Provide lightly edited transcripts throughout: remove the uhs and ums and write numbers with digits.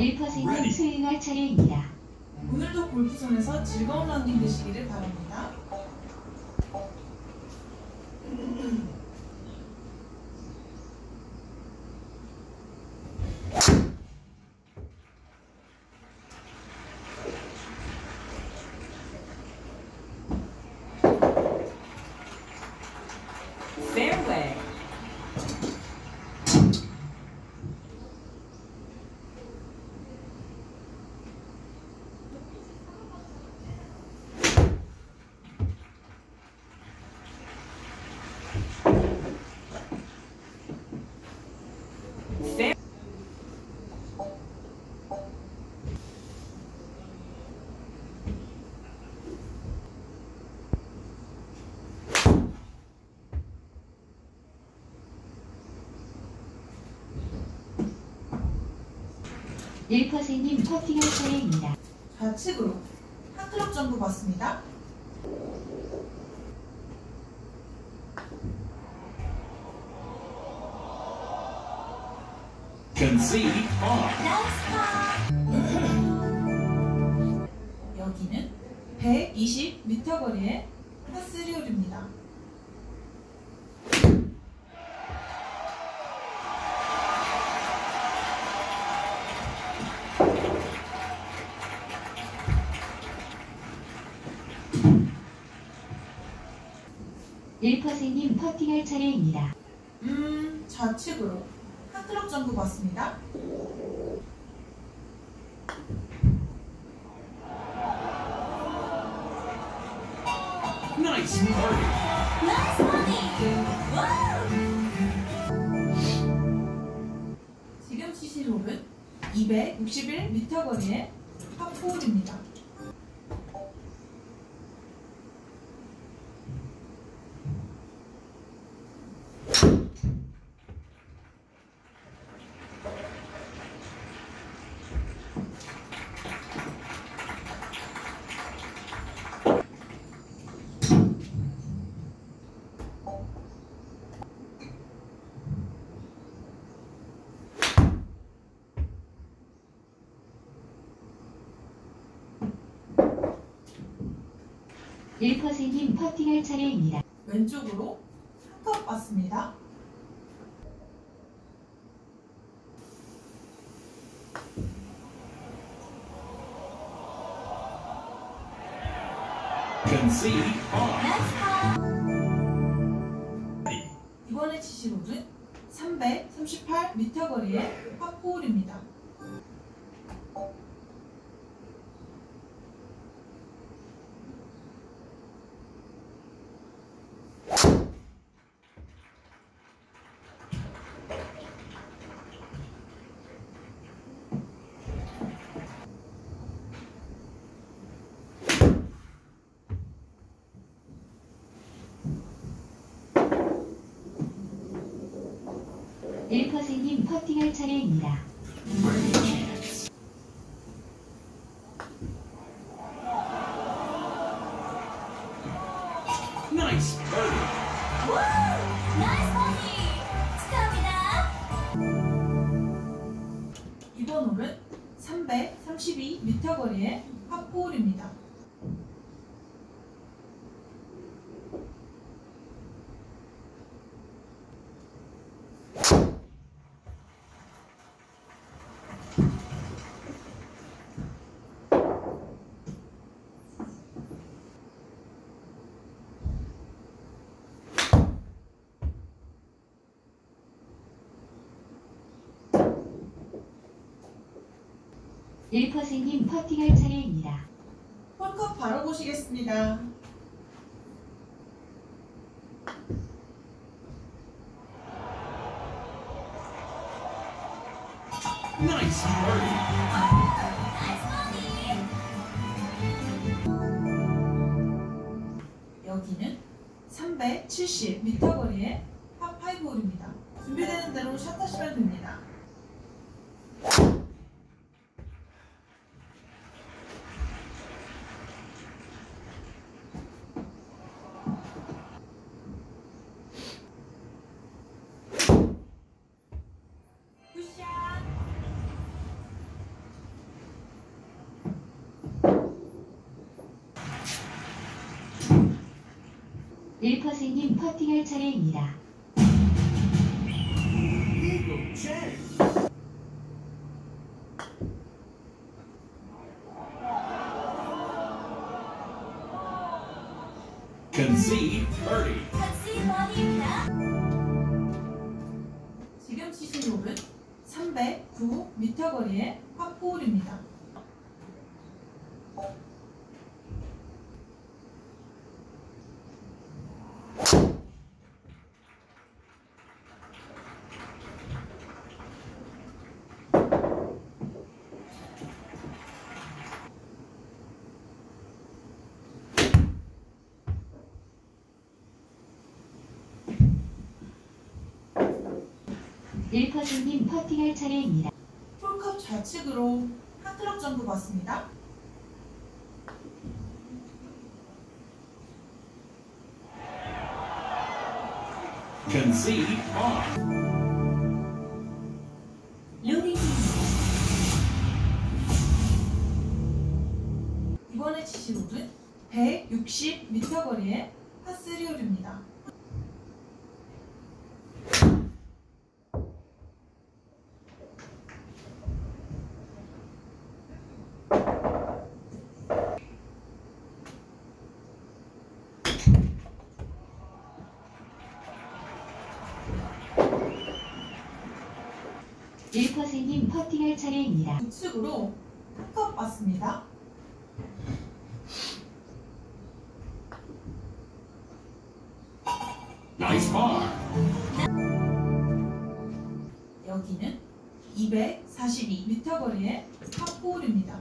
1%는 수행할 차례입니다. 오늘도 골프존에서 즐거운 라운딩 되시기를 바랍니다. Fairway. Fair. 1%님 퍼팅할 차례입니다. 좌측으로 한 클럽 정도 받습니다. Concede par. 여기는 120m 거리의 파3 홀입니다. 님 퍼팅할 차례입니다. 좌측으로 한 클럽 정도 받습니다. Nice birdie. 지금 치실 홀은 261m 거리의 파4홀입니다. 님 퍼팅할 차례입니다. 왼쪽으로 한 컵 받습니다. Concede par. 이번에 치실 홀은 338m 거리의 파4홀입니다. 님 퍼팅할 차례입니다. Nice birdie. 이번 홀은 332m 거리의 파4홀입니다. 님 퍼팅할 차례입니다. 홀컵 바로 보시겠습니다. Nice birdie. 여기는 370m 거리의 파5홀입니다. 준비되는 대로 샷 하시면 됩니다. 굿샷! 1%님 퍼팅할 차례입니다. Eagle check. Concede birdie. 지금 치신 홀은 309m 거리의 파4홀입니다. 님 퍼팅할 차례입니다. 홀컵 좌측으로 한 클럽 정도 받습니다. Concede off. 이번에 치신 홀은 160m 거리의 파3홀입니다. 님 퍼팅할 차례입니다. 우측으로 한 컵 받습니다. Nice par. 여기는 242m 거리의 파4홀입니다.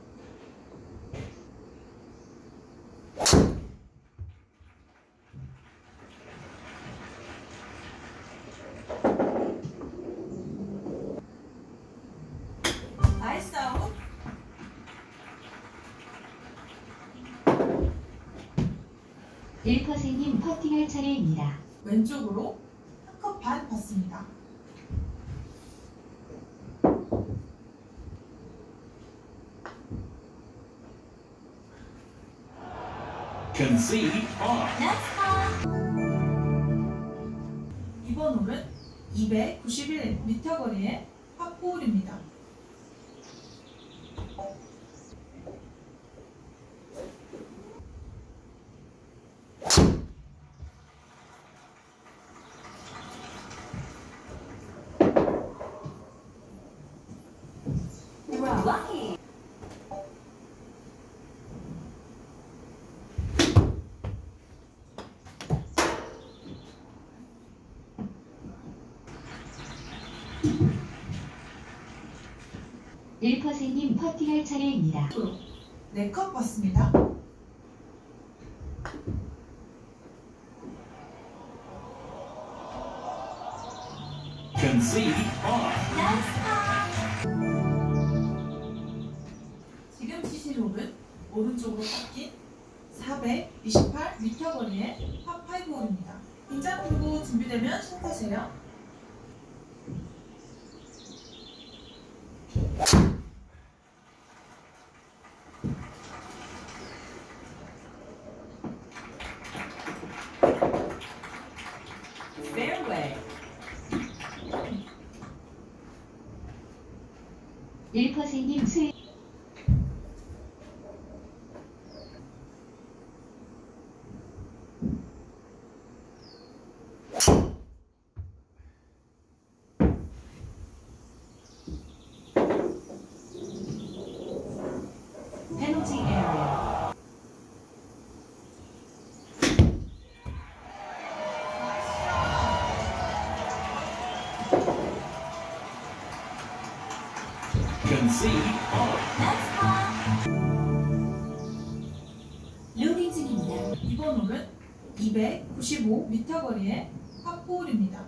나이스 아웃. 님 퍼팅할 차례입니다. 왼쪽으로 한 컵 반 받습니다. Concede off. 이번 홀은 291m 거리의 파4홀입니다. 님 퍼팅할 차례입니다. 4컵 받습니다. Concede off. 지금 치실 홀은 오른쪽으로 꺾인 428m 거리의 파5홀입니다. 긴장 풀고 준비되면 시작하세요. Fairway. 1%님 스윙. Penalty area. Concede off. 로딩 중입니다. 이번 홀은 295m 거리의 파4홀입니다.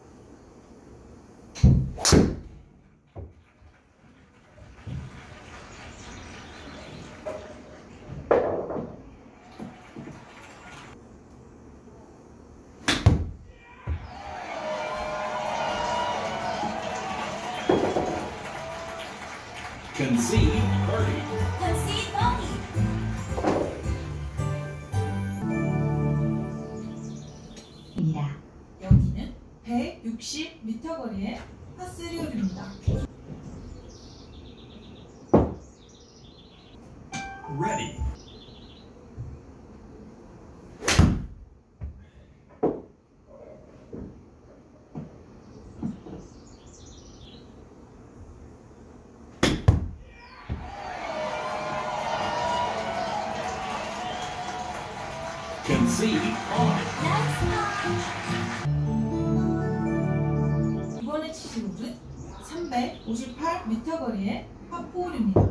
Concede birdie. Concede bogey. 150m 거리의 파3 홀입니다. Ready. Concede on. 이번에 치실 홀은 358m 거리의 파4 홀입니다.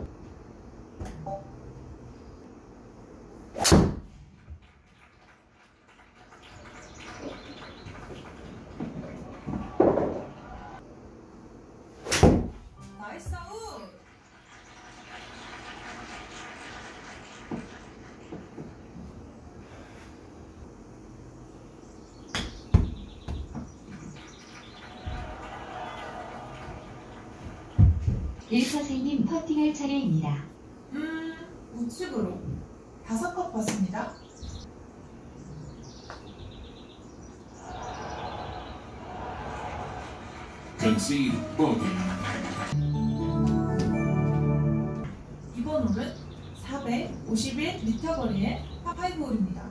나이스 아웃! 일퍼생님 퍼팅할 차례입니다. 우측으로 5컵 봤습니다. Concede bogey. 이번 홀은 451m 거리의 파5 홀입니다.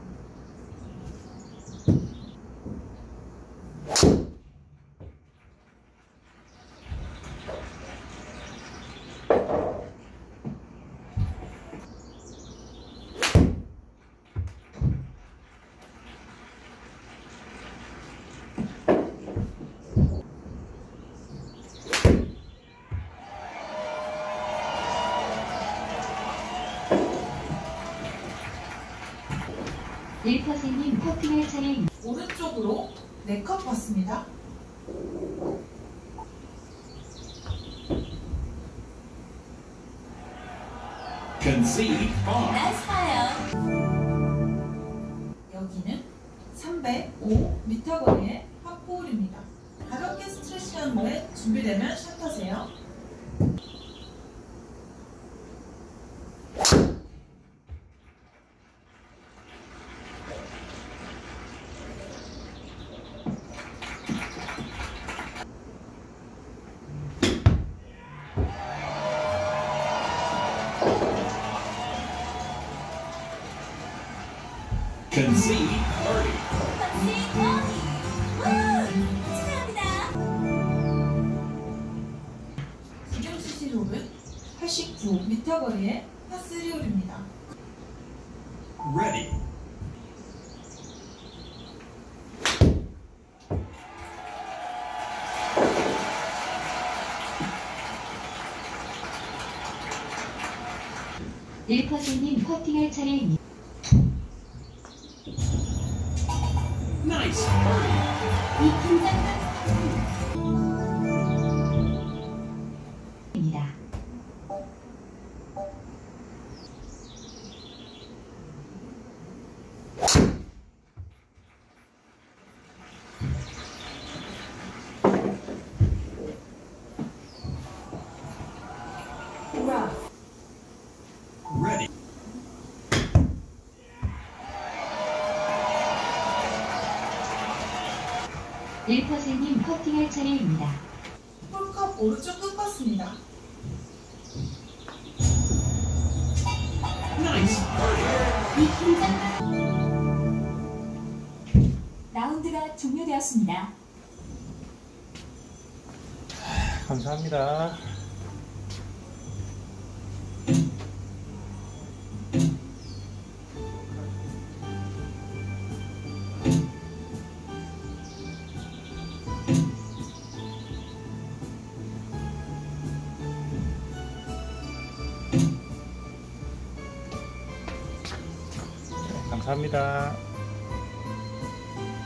일퍼생님 퍼팅할 차례입니다. 오른쪽으로 4컵 봤습니다. Concede on. 여기는 305m 거리의 파4 홀입니다. 가볍게 스트레칭한 후에 준비되면 샷하세요. Concede birdie. 지금 치실 홀은 89m 거리의 파3 홀입니다. Ready. 일퍼생님 퍼팅할 차례입니다. Nice birdie. 이 긴장감 입니다. Ready. 일퍼생님 퍼팅할 차례입니다. 홀컵 오른쪽 끝 봤습니다. Nice birdie. 이 긴장감 라운드가 종료되었습니다. 감사합니다. 감사합니다.